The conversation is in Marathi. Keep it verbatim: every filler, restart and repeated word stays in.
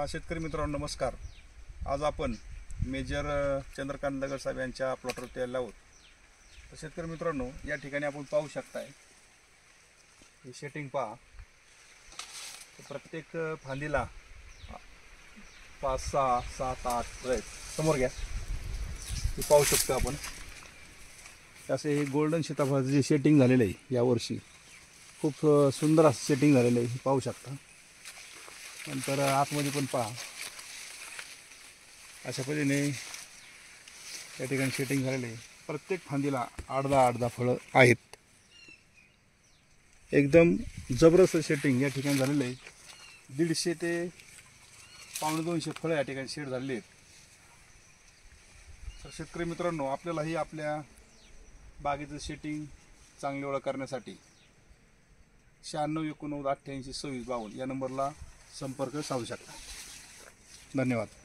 शेतकरी मित्रांनो नमस्कार। आज आपण मेजर चंद्रकांत नगर साहेब यांच्या प्लॉटवरती आलो आहोत। तर शेतकरी मित्रांनो या ठिकाणी आपण पाहू शकताय ही सेटिंग पहा। प्रत्येक फांदीला पाच सहा सात आठ राईट समोर घ्या हे पाहू शकतो आपण। असे हे गोल्डन सीताफळाचं जे सेटिंग झालेलं आहे यावर्षी खूप सुंदर असं सेटिंग झालेलं आहे, पाहू शकता। नंतर आतमध्ये पण पहा अशा पद्धतीने या ठिकाणी सेटिंग झालेलं आहे। प्रत्येक फांदीला आठ दहा आठ दहा फळं आहेत। एकदम जबरदस्त सेटिंग या ठिकाणी झालेलं आहे। दीडशे ते पावणे दोनशे फळं या ठिकाणी सेट झालेली आहेत। तर शेतकरी मित्रांनो आपल्यालाही आपल्या बागेचं सेटिंग चांगली ओळख करण्यासाठी शहाण्णव एकोणनव्वद अठ्ठ्याऐंशी सव्वीस बावन्न या नंबरला संपर्क साधू शकता। धन्यवाद।